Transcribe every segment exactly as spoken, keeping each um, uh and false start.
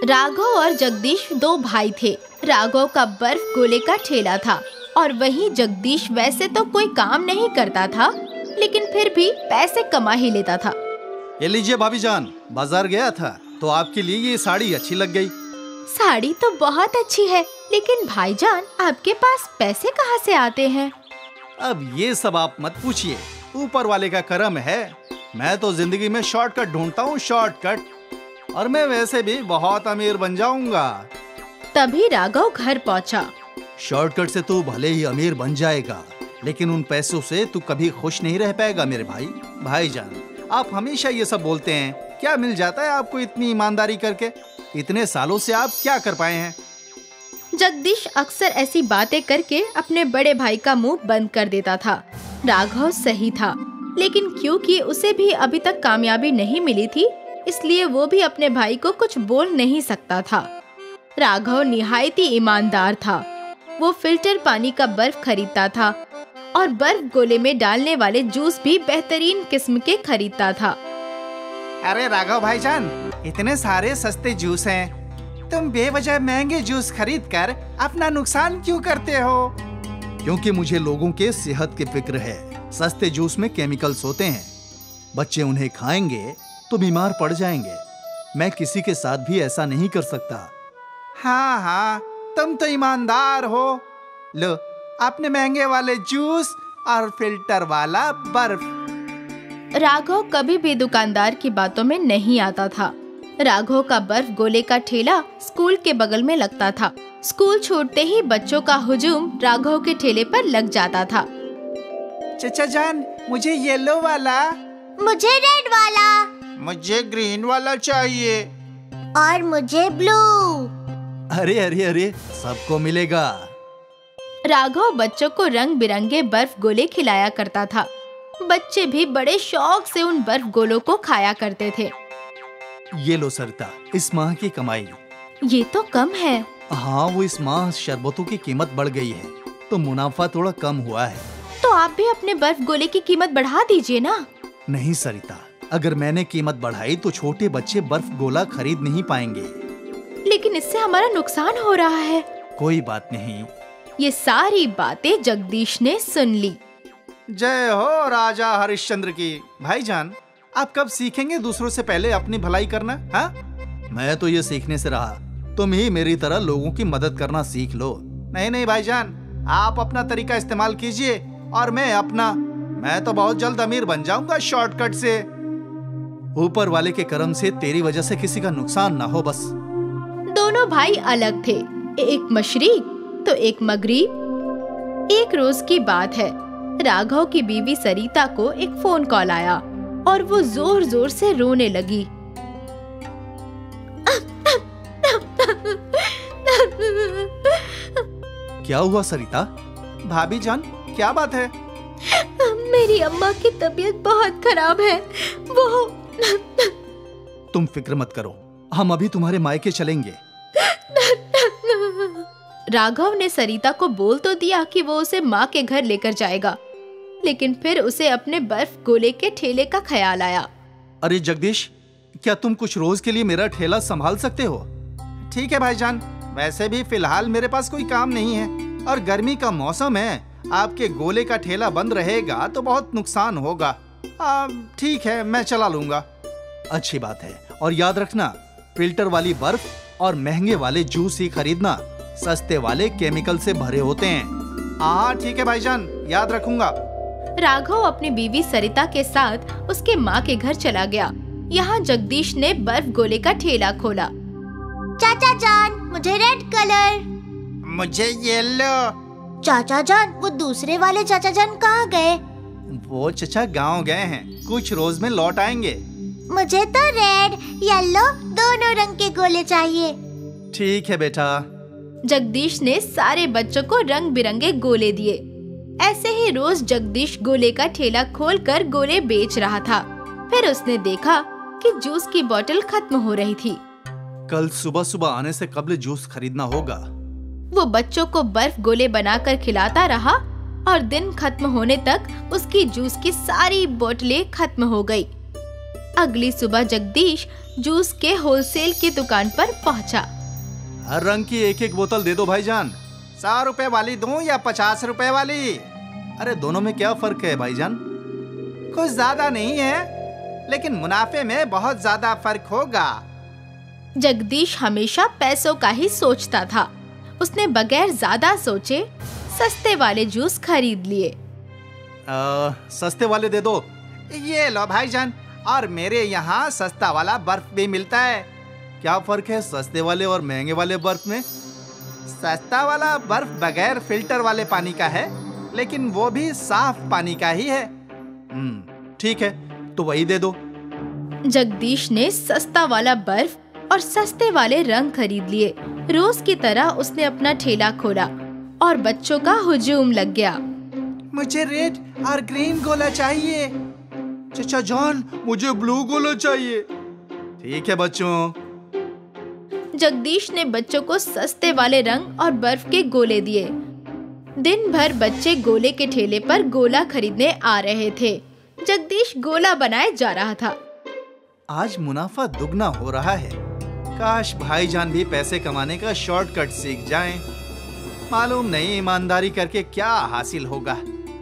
राघव और जगदीश दो भाई थे। राघव का बर्फ गोले का ठेला था और वहीं जगदीश वैसे तो कोई काम नहीं करता था, लेकिन फिर भी पैसे कमा ही लेता था। ये लीजिए भाभी जान, बाजार गया था तो आपके लिए ये साड़ी अच्छी लग गई। साड़ी तो बहुत अच्छी है, लेकिन भाईजान आपके पास पैसे कहाँ से आते हैं? अब ये सब आप मत पूछिए, ऊपर वाले का करम है। मैं तो जिंदगी में शॉर्टकट ढूंढता हूँ, शॉर्टकट, और मैं वैसे भी बहुत अमीर बन जाऊंगा। तभी राघव घर पहुँचा। शॉर्टकट से तू भले ही अमीर बन जाएगा, लेकिन उन पैसों से तू कभी खुश नहीं रह पाएगा मेरे भाई। भाईजान, आप हमेशा ये सब बोलते हैं, क्या मिल जाता है आपको इतनी ईमानदारी करके? इतने सालों से आप क्या कर पाए हैं? जगदीश अक्सर ऐसी बातें करके अपने बड़े भाई का मुंह बंद कर देता था। राघव सही था, लेकिन क्योंकि उसे भी अभी तक कामयाबी नहीं मिली थी, इसलिए वो भी अपने भाई को कुछ बोल नहीं सकता था। राघव निहायती ईमानदार था। वो फिल्टर पानी का बर्फ खरीदता था और बर्फ गोले में डालने वाले जूस भी बेहतरीन किस्म के खरीदता था। अरे राघव भाईजान, इतने सारे सस्ते जूस हैं, तुम बेवजह महंगे जूस खरीद कर अपना नुकसान क्यों करते हो? क्योंकि मुझे लोगों के सेहत की फिक्र है। सस्ते जूस में केमिकल्स होते हैं, बच्चे उन्हें खाएंगे तो बीमार पड़ जाएंगे। मैं किसी के साथ भी ऐसा नहीं कर सकता। हाँ हाँ, तुम तो ईमानदार हो। लो, आपने महंगे वाले जूस और फिल्टर वाला बर्फ। राघव कभी भी दुकानदार की बातों में नहीं आता था। राघव का बर्फ गोले का ठेला स्कूल के बगल में लगता था। स्कूल छूटते ही बच्चों का हुजूम राघव के ठेले पर लग जाता था। चचा जान, मुझे येलो वाला, मुझे रेड वाला, मुझे ग्रीन वाला चाहिए, और मुझे ब्लू। अरे अरे अरे, सबको मिलेगा। राघव बच्चों को रंग बिरंगे बर्फ गोले खिलाया करता था। बच्चे भी बड़े शौक से उन बर्फ गोलों को खाया करते थे। ये लो सरिता, इस माह की कमाई। ये तो कम है। हाँ, वो इस माह शरबतों की कीमत बढ़ गई है तो मुनाफा थोड़ा कम हुआ है। तो आप भी अपने बर्फ गोले की कीमत बढ़ा दीजिए ना। नहीं सरिता, अगर मैंने कीमत बढ़ाई तो छोटे बच्चे बर्फ गोला खरीद नहीं पाएंगे। लेकिन इससे हमारा नुकसान हो रहा है। कोई बात नहीं। ये सारी बातें जगदीश ने सुन ली। जय हो राजा हरिश्चंद्र की। भाईजान, आप कब सीखेंगे दूसरों से पहले अपनी भलाई करना? हाँ, मैं तो ये सीखने से रहा, तुम ही मेरी तरह लोगों की मदद करना सीख लो। नहीं नहीं भाईजान, आप अपना तरीका इस्तेमाल कीजिए और मैं अपना। मैं तो बहुत जल्द अमीर बन जाऊंगा शॉर्टकट से। ऊपर वाले के करम से तेरी वजह से किसी का नुकसान ना हो बस। दोनों भाई अलग थे, एक मशरिक तो एक मगरिब। एक रोज की बात है, राघव की बीवी सरिता को एक फोन कॉल आया और वो जोर जोर से रोने लगी। क्या हुआ सरिता? भाभी जान, क्या बात है? मेरी अम्मा की तबीयत बहुत खराब है। वो तुम फिक्र मत करो, हम अभी तुम्हारे मायके चलेंगे। राघव ने सरिता को बोल तो दिया कि वो उसे माँ के घर लेकर जाएगा, लेकिन फिर उसे अपने बर्फ गोले के ठेले का ख्याल आया। अरे जगदीश, क्या तुम कुछ रोज के लिए मेरा ठेला संभाल सकते हो? ठीक है भाईजान, वैसे भी फिलहाल मेरे पास कोई काम नहीं है और गर्मी का मौसम है। आपके गोले का ठेला बंद रहेगा तो बहुत नुकसान होगा। ठीक है, मैं चला लूंगा। अच्छी बात है, और याद रखना, फिल्टर वाली बर्फ और महंगे वाले जूस ही खरीदना, सस्ते वाले केमिकल से भरे होते हैं। हाँ ठीक है भाईजान, याद रखूंगा। राघव अपनी बीवी सरिता के साथ उसके माँ के घर चला गया। यहाँ जगदीश ने बर्फ गोले का ठेला खोला। चाचा जान, मुझे रेड कलर। मुझे येलो। चाचा जान, वो दूसरे वाले चाचा जान कहाँ गए? वो चचा गांव गए हैं, कुछ रोज में लौट आएंगे। मुझे तो रेड येलो दोनों रंग के गोले चाहिए। ठीक है बेटा। जगदीश ने सारे बच्चों को रंग बिरंगे गोले दिए। ऐसे ही रोज जगदीश गोले का ठेला खोलकर गोले बेच रहा था। फिर उसने देखा कि जूस की बोतल खत्म हो रही थी। कल सुबह सुबह आने से कबल जूस खरीदना होगा। वो बच्चों को बर्फ गोले बनाकर खिलाता रहा और दिन खत्म होने तक उसकी जूस की सारी बोतलें खत्म हो गई। अगली सुबह जगदीश जूस के होलसेल की दुकान पर पहुंचा। हर रंग की एक एक बोतल दे दो भाईजान। सौ रुपए वाली दूं या पचास रुपए वाली? अरे दोनों में क्या फर्क है भाईजान? कुछ ज्यादा नहीं है, लेकिन मुनाफे में बहुत ज्यादा फर्क होगा। जगदीश हमेशा पैसों का ही सोचता था। उसने बगैर ज्यादा सोचे सस्ते वाले जूस खरीद लिए। आ, सस्ते वाले दे दो। ये लो भाईजान, और मेरे यहाँ सस्ता वाला बर्फ भी मिलता है। क्या फर्क है सस्ते वाले और महंगे वाले बर्फ में? सस्ता वाला बर्फ बगैर फिल्टर वाले पानी का है, लेकिन वो भी साफ पानी का ही है। हम्म ठीक है, तो वही दे दो। जगदीश ने सस्ता वाला बर्फ और सस्ते वाले रंग खरीद लिए। रोज की तरह उसने अपना ठेला खोला और बच्चों का हुजूम लग गया। मुझे रेड और ग्रीन गोला चाहिए। चचा जान, मुझे ब्लू गोला चाहिए। ठीक है बच्चों। जगदीश ने बच्चों को सस्ते वाले रंग और बर्फ के गोले दिए। दिन भर बच्चे गोले के ठेले पर गोला खरीदने आ रहे थे। जगदीश गोला बनाए जा रहा था। आज मुनाफा दुगना हो रहा है। काश भाईजान भी पैसे कमाने का शॉर्टकट सीख जाएं। मालूम नहीं ईमानदारी करके क्या हासिल होगा।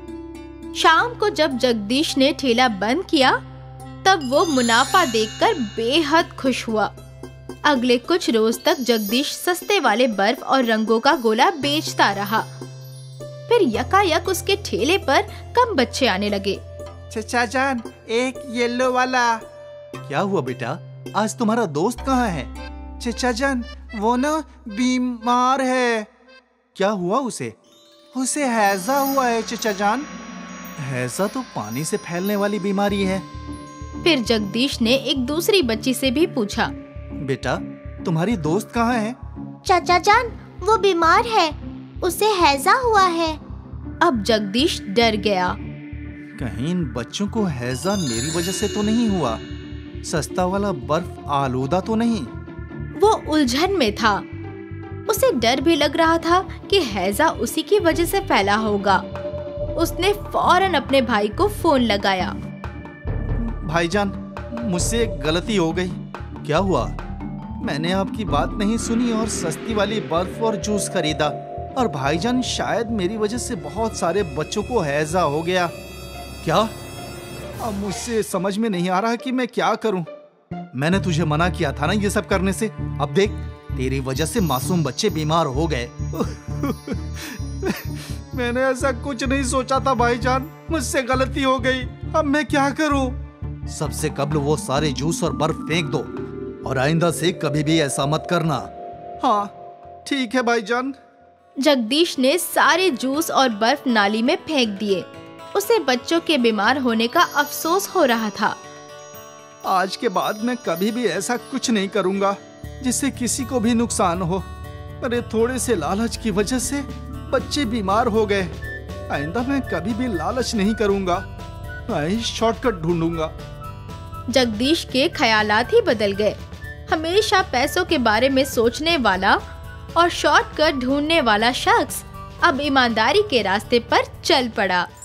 शाम को जब जगदीश ने ठेला बंद किया, तब वो मुनाफा देखकर बेहद खुश हुआ। अगले कुछ रोज तक जगदीश सस्ते वाले बर्फ और रंगों का गोला बेचता रहा। फिर यकायक उसके ठेले पर कम बच्चे आने लगे। चचा जान, एक येलो वाला। क्या हुआ बेटा, आज तुम्हारा दोस्त कहाँ है? चचा जान, वो ना बीमार है। क्या हुआ उसे? उसे हैजा हुआ है चचा जान। हैजा तो पानी से फैलने वाली बीमारी है। फिर जगदीश ने एक दूसरी बच्ची से भी पूछा, बेटा तुम्हारी दोस्त कहाँ है? चाचा जान, वो बीमार है, उसे हैजा हुआ है। अब जगदीश डर गया। कहीं इन बच्चों को हैजा मेरी वजह से तो नहीं हुआ? सस्ता वाला बर्फ आलूदा तो नहीं? वो उलझन में था। उसे डर भी लग रहा था कि हैजा उसी की वजह से फैला होगा। उसने फौरन अपने भाई को फोन लगाया। भाईजान, मुझसे एक गलती हो गई। क्या हुआ? मैंने आपकी बात नहीं सुनी और सस्ती वाली बर्फ और जूस खरीदा, और भाईजान शायद मेरी वजह से बहुत सारे बच्चों को हैजा हो गया। क्या? अब मुझसे समझ में नहीं आ रहा कि मैं क्या करूं। मैंने तुझे मना किया था ना ये सब करने से। अब देख, तेरी वजह से मासूम बच्चे बीमार हो गए। मैंने ऐसा कुछ नहीं सोचा था भाईजान, मुझसे गलती हो गई। अब मैं क्या करूं? सबसे कबल वो सारे जूस और बर्फ फेंक दो, और आइंदा से कभी भी ऐसा मत करना। हाँ ठीक है भाईजान। जगदीश ने सारे जूस और बर्फ नाली में फेंक दिए। उसे बच्चों के बीमार होने का अफसोस हो रहा था। आज के बाद मैं कभी भी ऐसा कुछ नहीं करूंगा जिससे किसी को भी नुकसान हो। मेरे थोड़े से लालच की वजह से बच्चे बीमार हो गए। आइंदा मैं कभी भी लालच नहीं करूंगा, मैं शॉर्टकट ढूंढूंगा। जगदीश के ख्यालात ही बदल गए। हमेशा पैसों के बारे में सोचने वाला और शॉर्टकट ढूंढने वाला शख्स अब ईमानदारी के रास्ते पर चल पड़ा।